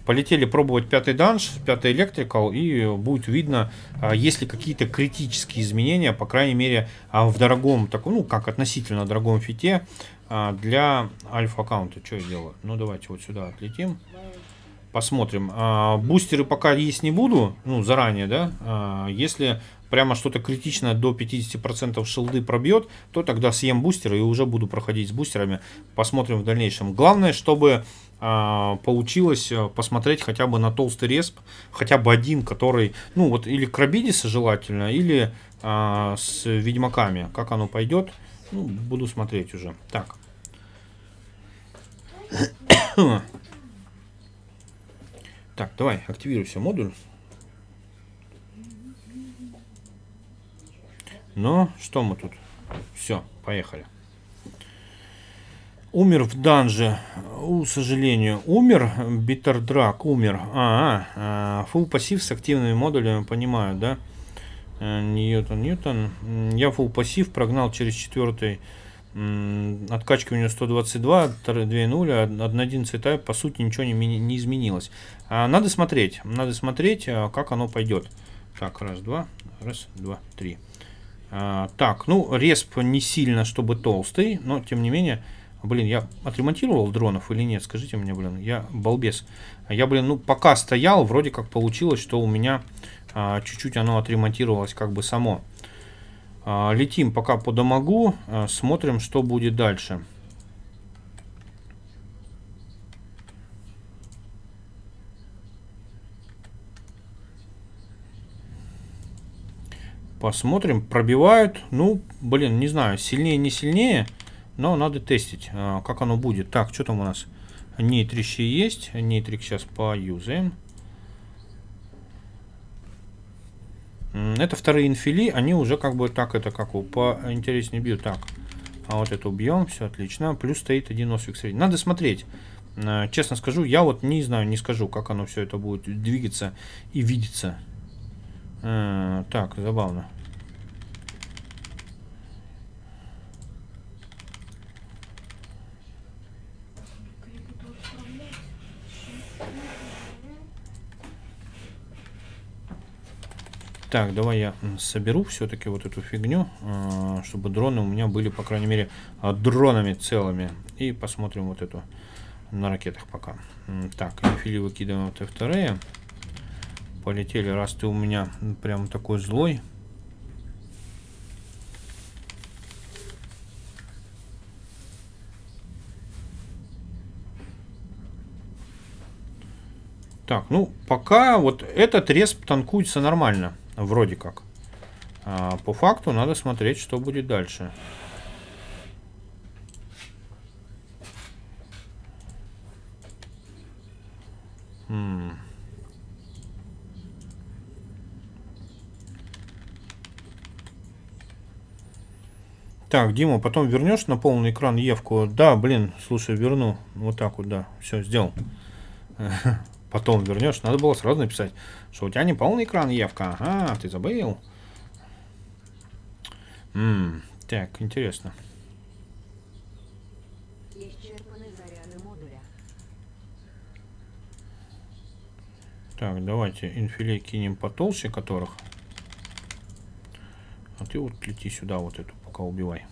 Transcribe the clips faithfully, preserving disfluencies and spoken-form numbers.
Полетели пробовать пятый данж, пятый электрикал, и будет видно, есть ли какие-то критические изменения, по крайней мере, в дорогом, таком, ну, как относительно дорогом фите для альфа-аккаунта. Что я делаю? Ну, давайте вот сюда отлетим. Посмотрим. Бустеры пока есть не буду, ну, заранее, да. Если прямо что-то критичное до пятидесяти процентов шилды пробьет, то тогда съем бустеры и уже буду проходить с бустерами. Посмотрим в дальнейшем. Главное, чтобы а, получилось посмотреть хотя бы на толстый респ, хотя бы один, который, ну вот, или Крабидиса желательно, или а, с ведьмаками. Как оно пойдет, ну, буду смотреть уже. Так. Так, давай, активируйся модуль. Ну, что мы тут? Все, поехали. Умер в данже. У сожалению, умер. Биттердрак умер. А, а, фулл пассив с активными модулями, понимаю, да? Ньютон, Ньютон. Я фулл пассив прогнал через четвертый. Откачка у него сто двадцать два, два ноль, один одиннадцать тайп, по сути ничего не, не изменилось. А, надо смотреть, надо смотреть, как оно пойдет. Так, раз, два, раз, два, три. А, так, ну, респ не сильно, чтобы толстый, но тем не менее, блин, я отремонтировал дронов или нет, скажите мне, блин, я балбес. Я, блин, ну, пока стоял, вроде как получилось, что у меня чуть-чуть оно отремонтировалось как бы само. А, летим пока по дамагу, а, смотрим, что будет дальше. Посмотрим, пробивают. Ну, блин, не знаю, сильнее, не сильнее, но надо тестить, а, как оно будет. Так, что там у нас? Нейтрищи есть. Нейтрик сейчас поюзаем. Это вторые инфили, они уже как бы так, это как поинтереснее бьют. Так, а вот это убьем, все отлично. Плюс стоит один освик средний. Надо смотреть. Честно скажу, я вот не знаю, не скажу, как оно все это будет двигаться и видеться. А, так, забавно. Так, давай я соберу все-таки вот эту фигню, чтобы дроны у меня были, по крайней мере, дронами целыми. И посмотрим вот эту на ракетах пока. Так, инфили выкидываем вот вторые. Полетели, раз ты у меня прям такой злой. Так, ну, пока вот этот респ танкуется нормально. Вроде как. А, по факту надо смотреть, что будет дальше. М-м. Так, Дима, потом вернешь на полный экран Евку? Да, блин, слушай, верну. Вот так вот, да. Все, сделал. Потом вернешь. Надо было сразу написать, что у тебя не полный экран, Евка. Ага, ты забыл. М-м, так, интересно. Так, давайте инфилей кинем потолще которых. А ты вот лети сюда, вот эту пока убивай.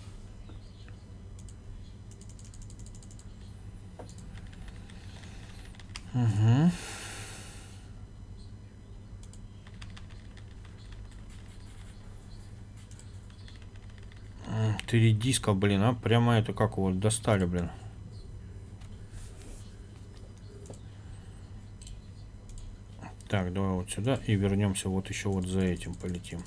Угу. Три диска, блин, а прямо это как вот достали, блин. Так, давай вот сюда и вернемся вот еще вот за этим полетим.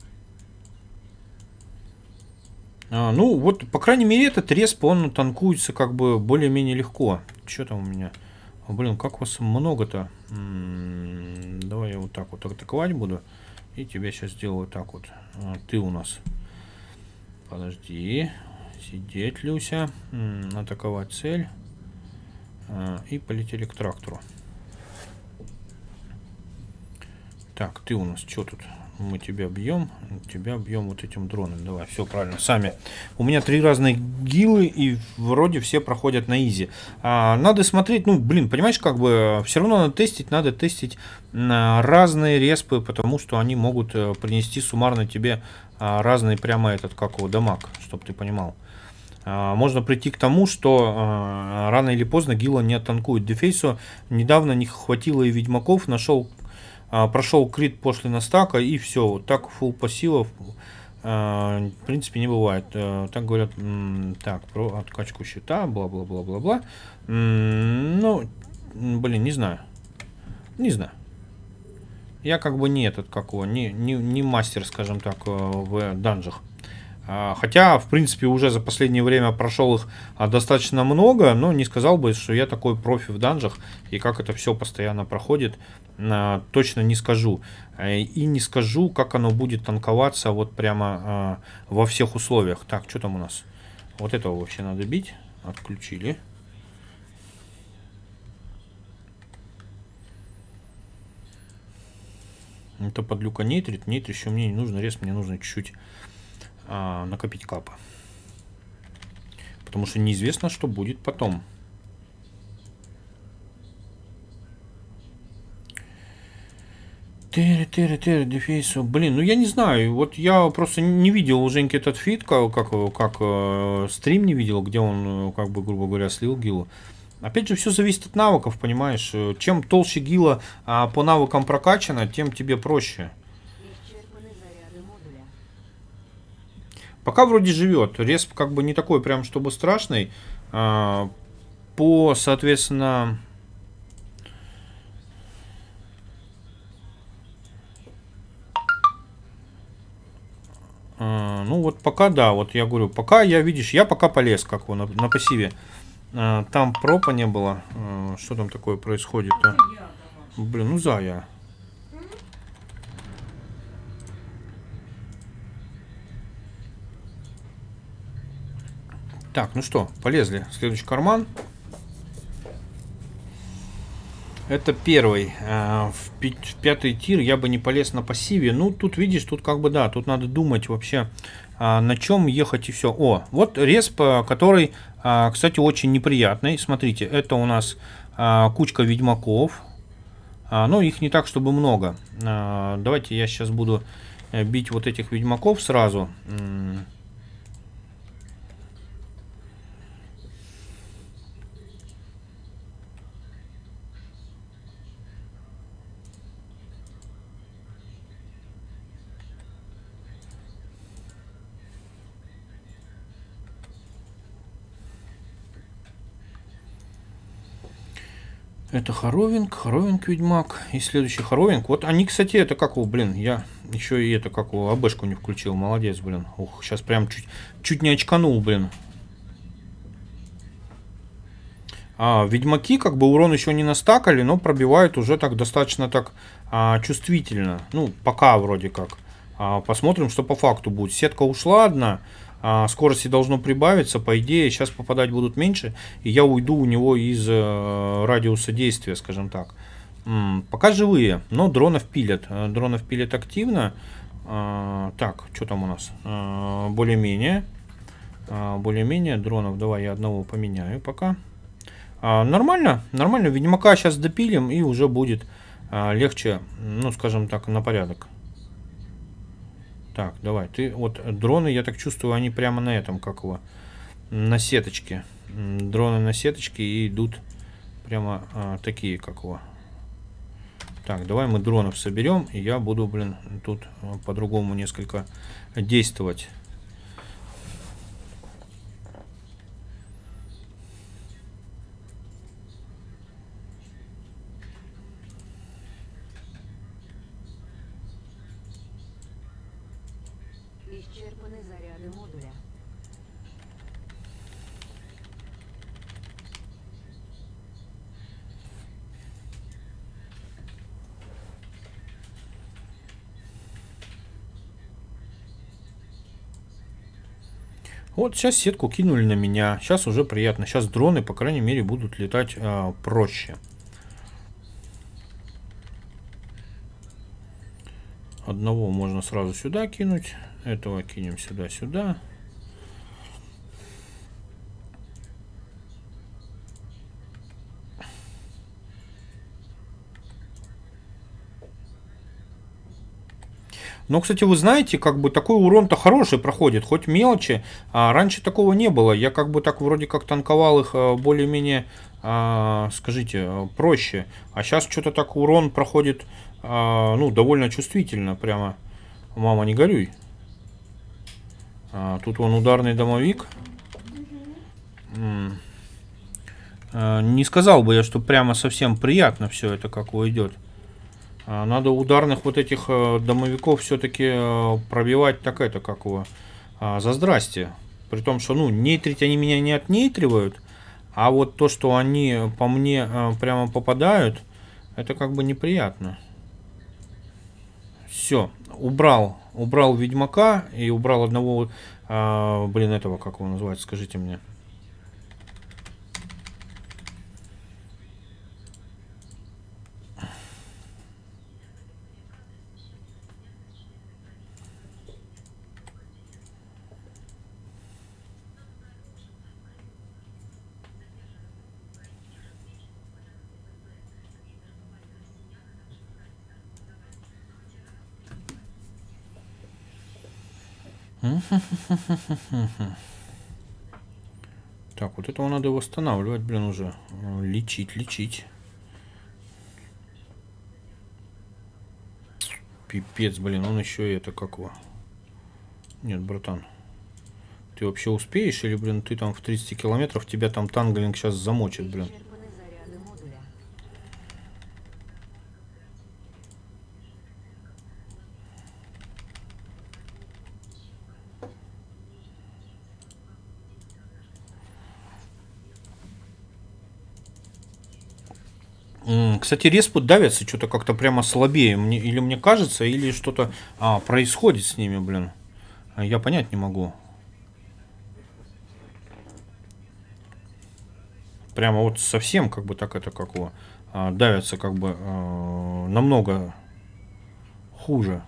А, ну вот, по крайней мере, этот респ, он танкуется как бы более-менее легко. Что там у меня? О, блин, как вас много-то? Давай я вот так вот атаковать буду. И тебя сейчас сделаю так вот. А, ты у нас. Подожди. Сидеть, Люся. М -м, атаковать цель. А, и полетели к трактору. Так, ты у нас что тут? Мы тебя бьем, тебя бьем вот этим дроном. Давай, все правильно, сами. У меня три разные гилы, и вроде все проходят на изи. А, надо смотреть, ну, блин, понимаешь, как бы все равно надо тестить, надо тестить на разные респы, потому что они могут принести суммарно тебе а, разный прямо этот, как его, дамаг, чтобы ты понимал. А, можно прийти к тому, что а, рано или поздно гила не оттанкует. Дефейсу недавно не хватило и ведьмаков, нашел... Прошел крит пошлина стака, и все. Вот так фулл пассивов в принципе не бывает. Так говорят, так, про откачку щита, бла-бла-бла-бла-бла. Ну, блин, не знаю. Не знаю. Я как бы не этот, как его, не, не, не мастер, скажем так, в данжах. Хотя, в принципе, уже за последнее время прошел их достаточно много, но не сказал бы, что я такой профи в данжах, и как это все постоянно проходит, точно не скажу. И не скажу, как оно будет танковаться вот прямо во всех условиях. Так, что там у нас? Вот этого вообще надо бить. Отключили. Это подлюка нейтрит. Нейтрит еще мне не нужно. Рез мне нужно чуть-чуть а, накопить капа. Потому что неизвестно, что будет потом. Тыры-тыры-тыры, дефейсу. Блин, ну я не знаю. Вот я просто не видел у Женьки этот фит, как, как, как э, стрим не видел, где он, как бы, грубо говоря, слил гилу. Опять же, все зависит от навыков, понимаешь. Чем толще гила а, по навыкам прокачана, тем тебе проще. Пока вроде живет. Респ как бы не такой прям, чтобы страшный. А, по, соответственно... А, ну вот пока да, вот я говорю, пока я, видишь, я пока полез, как его, на, на пассиве. А, там пропа не было. А, что там такое происходит-то? Блин, ну зая. Так, ну что, полезли. Следующий карман. Это первый. В пятый тир я бы не полез на пассиве. Ну, тут, видишь, тут как бы, да, тут надо думать вообще, на чем ехать и все. О, вот респ, который, кстати, очень неприятный. Смотрите, это у нас кучка ведьмаков. Но их не так, чтобы много. Давайте я сейчас буду бить вот этих ведьмаков сразу. Это Хоровинг, Хоровинг ведьмак. И следующий Хоровинг. Вот они, кстати, это как его, блин, я еще и это как его, АБшку не включил. Молодец, блин. Ух, сейчас прям чуть, чуть не очканул, блин. А, ведьмаки, как бы урон еще не настакали, но пробивают уже так достаточно так а, чувствительно. Ну, пока вроде как. А, посмотрим, что по факту будет. Сетка ушла одна. А, скорости должно прибавиться. По идее, сейчас попадать будут меньше. И я уйду у него из э, радиуса действия, скажем так. М, пока живые, но дронов пилят. Дронов пилят активно. А, так, что там у нас? А, более-менее. А, более-менее дронов. Давай я одного поменяю пока. А, нормально, нормально. Ведьмака сейчас допилим, и уже будет а, легче, ну, скажем так, на порядок. Так, давай, ты, вот дроны, я так чувствую, они прямо на этом, как его, на сеточке. Дроны на сеточке и идут прямо а, такие, как его. Так, давай мы дронов соберем, и я буду, блин, тут по-другому несколько действовать. Исчерпаны заряды модуля. Вот сейчас сетку кинули на меня. Сейчас уже приятно. Сейчас дроны, по крайней мере, будут летать а, проще. Одного можно сразу сюда кинуть. Этого кинем сюда-сюда. Но, кстати, вы знаете, как бы такой урон-то хороший проходит, хоть мелочи. А раньше такого не было. Я как бы так вроде как танковал их более-менее, а, скажите, проще. А сейчас что-то так урон проходит, а, ну, довольно чувствительно. Прямо, мама, не горюй. А, тут вон ударный домовик. М-м. А, не сказал бы я, что прямо совсем приятно все это как уйдет. Надо ударных вот этих домовиков все-таки пробивать, так это, как его, за здрасте. При том, что, ну, нейтрить они меня не отнейтривают, а вот то, что они по мне прямо попадают, это как бы неприятно. Все, убрал, убрал ведьмака и убрал одного, а, блин, этого, как его называется, скажите мне. Так, вот этого надо восстанавливать, блин, уже. Лечить, лечить. Пипец, блин, он еще и это как его. Нет, братан. Ты вообще успеешь? Или, блин, ты там в тридцати километров, тебя там танглинг сейчас замочит, блин. Кстати, респы давятся что-то как-то прямо слабее. Мне, или мне кажется, или что-то а, происходит с ними, блин. Я понять не могу. Прямо вот совсем как бы так это как его а, давятся как бы а, намного хуже.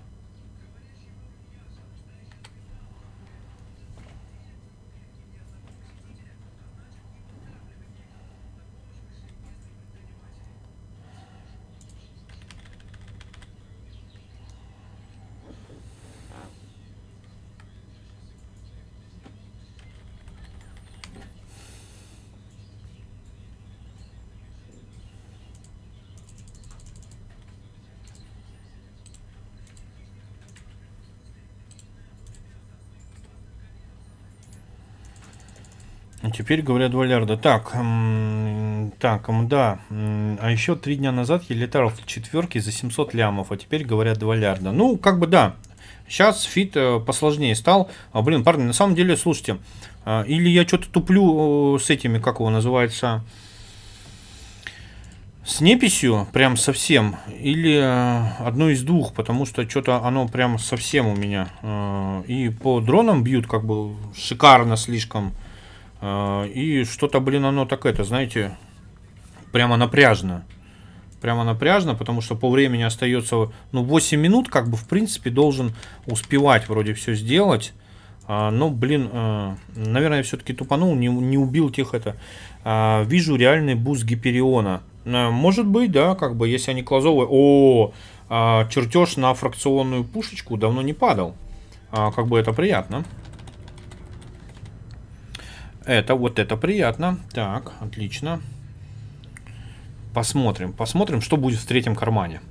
Теперь говорят два лярда. Так, так, да. А еще три дня назад я летал в четверке за семьсот лямов, а теперь говорят два лярда. Ну, как бы да. Сейчас фит посложнее стал. А, блин, парни, на самом деле, слушайте, или я что-то туплю с этими, как его называется, с неписью, прям совсем, или одно из двух, потому что что-то оно прям совсем у меня. И по дронам бьют как бы шикарно слишком. И что-то, блин, оно так это, знаете, прямо напряжно. Прямо напряжно, потому что по времени остается, ну, восемь минут, как бы, в принципе, должен успевать вроде все сделать. Но, блин, наверное, все-таки тупанул, не, не убил тех это. Вижу реальный буст Гипериона. Может быть, да, как бы, если они клазовые. О, чертеж на фракционную пушечку давно не падал. Как бы это приятно. Это, вот это приятно. Так, отлично. Посмотрим, посмотрим, что будет в третьем кармане.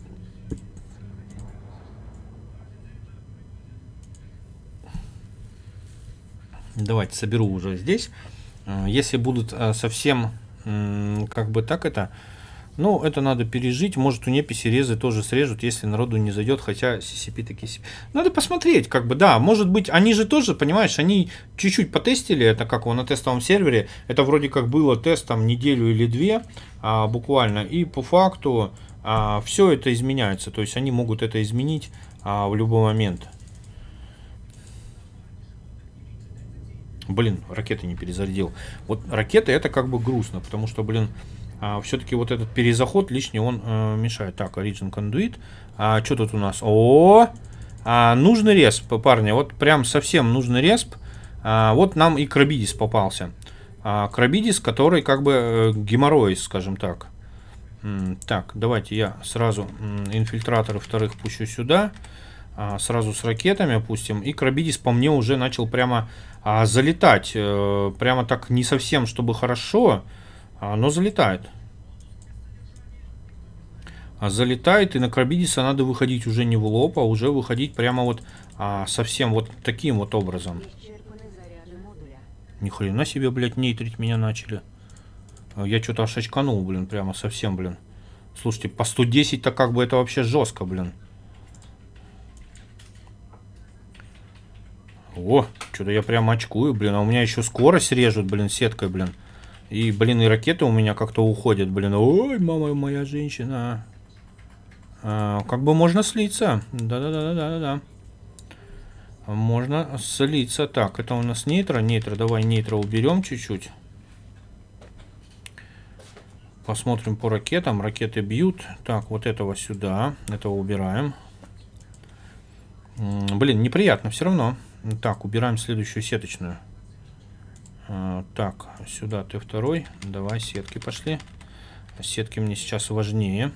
Давайте соберу уже здесь. Если будут совсем, как бы так это... Ну, это надо пережить. Может, у неписи резы тоже срежут, если народу не зайдет. Хотя си си пи такие... Надо посмотреть, как бы, да. Может быть, они же тоже, понимаешь, они чуть-чуть потестили. Это как его на тестовом сервере. Это вроде как было тестом неделю или две, а, буквально. И по факту а, все это изменяется. То есть они могут это изменить а, в любой момент. Блин, ракеты не перезарядил. Вот ракеты это как бы грустно, потому что, блин... А, все-таки вот этот перезаход лишний, он э, мешает. Так, Origin Conduit. А что тут у нас? О, а, нужный респ, парни. Вот прям совсем нужный респ. А, вот нам и Крабидис попался. А, Крабидис, который как бы э, геморрой, скажем так. М, так, давайте я сразу м, инфильтраторы вторых пущу сюда. А, сразу с ракетами опустим. И Крабидис по мне уже начал прямо а, залетать. Э, прямо так не совсем, чтобы хорошо, а, но залетает. А, залетает, и на Крабидиса надо выходить уже не в лоб, а уже выходить прямо вот а, совсем вот таким вот образом. Ни хрена себе, блядь, нейтрить меня начали. Я что-то аж очканул, блин, прямо совсем, блин. Слушайте, по сто десять-то как бы это вообще жестко, блин. О, что-то я прям очкую, блин. А у меня еще скорость режут, блин, сеткой, блин. И, блин, и ракеты у меня как-то уходят, блин. Ой, мама моя женщина. А, как бы можно слиться. Да-да-да-да-да-да. Можно слиться. Так, это у нас нейтро. Нейтро, давай нейтро уберем чуть-чуть. Посмотрим по ракетам. Ракеты бьют. Так, вот этого сюда. Этого убираем. Блин, неприятно все равно. Так, убираем следующую сеточную. А, так, сюда Т два. Давай, сетки пошли. Сетки мне сейчас важнее.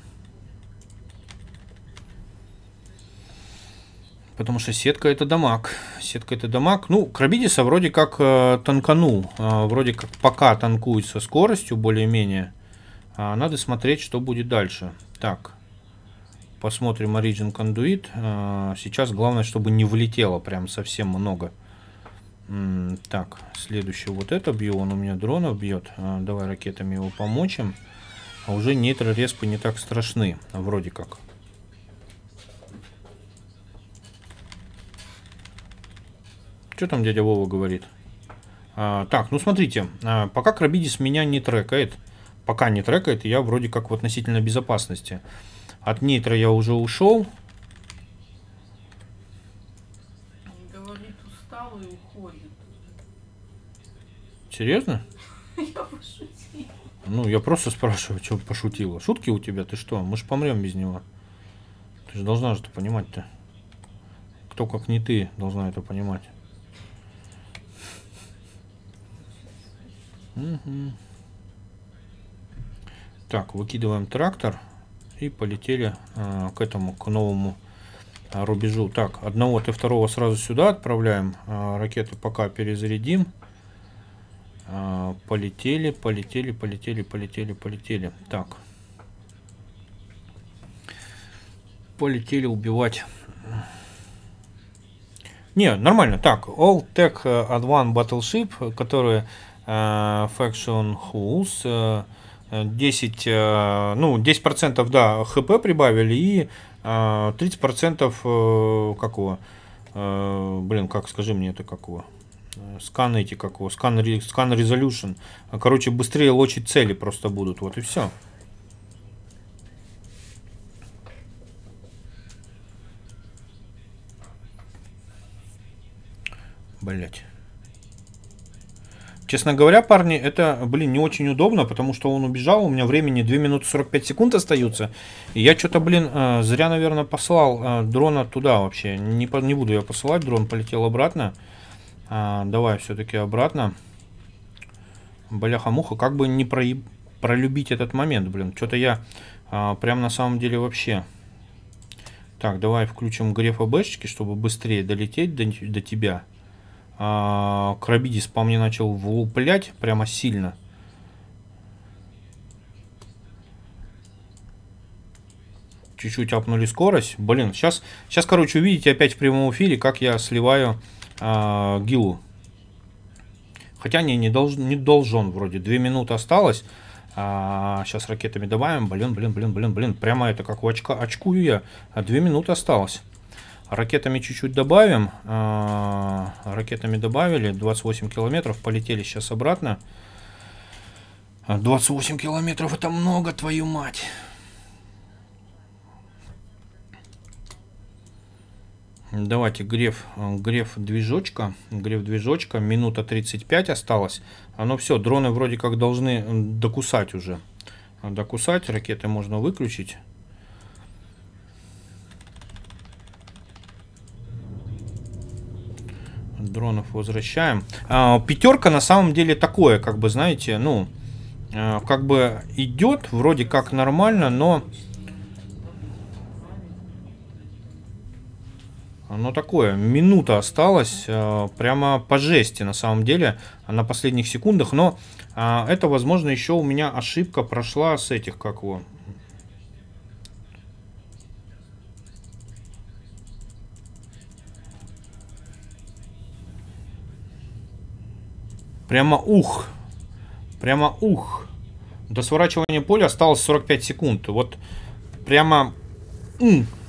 Потому что сетка это дамаг. Сетка это дамаг. Ну, Крабидиса вроде как э, танканул. Э, вроде как пока танкует со скоростью более-менее. А, надо смотреть, что будет дальше. Так. Посмотрим Origin Conduit. А, сейчас главное, чтобы не влетело прям совсем много. М, так, следующий вот это бью. Он у меня дронов бьет. А, давай ракетами его помочим. А уже нейтро-респы не так страшны. Вроде как. Что там дядя Вова говорит? А, так, ну смотрите. А, пока Крабидис меня не трекает. Пока не трекает, я вроде как в относительной безопасности. От нейтро я уже ушел. Говорит, устал и уходит. Серьезно? Я пошутила. Ну, я просто спрашиваю, что пошутила. Шутки у тебя? Ты что? Мы же помрем без него. Ты же должна же это понимать-то. Кто, как не ты, должна это понимать. Угу. Так, выкидываем трактор. И полетели а, к этому, к новому а, рубежу. Так, одного Т два сразу сюда отправляем. А, ракеты пока перезарядим. А, полетели, полетели, полетели, полетели, полетели. Так. Полетели убивать. Не, нормально. Так, All Tech Advanced Battleship, которые uh, Faction Hulls, uh, десять, uh, ну, десять процентов, да, ХП прибавили и uh, тридцать процентов uh, какого? Uh, блин, как, скажи мне это какого? Скан эти какого? Скан, скан Resolution. Короче, быстрее лочить цели просто будут. Вот и все. Блять. Честно говоря, парни, это, блин, не очень удобно, потому что он убежал, у меня времени две минуты сорок пять секунд остается, и я что-то, блин, зря, наверное, послал дрона туда вообще. Не, не буду я посылать, дрон полетел обратно. А, давай все-таки обратно. Бляха-муха, как бы не про... пролюбить этот момент, блин. Что-то я а, прям на самом деле вообще... Так, давай включим греф АБшечки, чтобы быстрее долететь до, до тебя. А, Крабидис по мне начал влуплять прямо сильно. Чуть-чуть апнули скорость. Блин, сейчас, сейчас, короче, увидите опять в прямом эфире, как я сливаю а, гилу. Хотя не, не, долж, не должен вроде. Две минуты осталось. А, сейчас ракетами добавим. Блин, блин, блин, блин, блин. Прямо это как у очка. Очкую я. А две минуты осталось. Ракетами чуть-чуть добавим. А, ракетами добавили. двадцать восемь километров. Полетели сейчас обратно. двадцать восемь километров это много, твою мать. Давайте греф, греф движочка. Греф движочка. Минута тридцать пять осталось. Оно все, дроны вроде как должны докусать уже. докусать. Ракеты можно выключить. Дронов возвращаем. А, пятерка на самом деле такое, как бы, знаете, ну, а, как бы идет вроде как нормально, но оно такое, минута осталась, а, прямо по жести на самом деле, на последних секундах, но а, это, возможно, еще у меня ошибка прошла с этих, как его... Прямо ух. Прямо ух. До сворачивания поля осталось сорок пять секунд. Вот прямо... М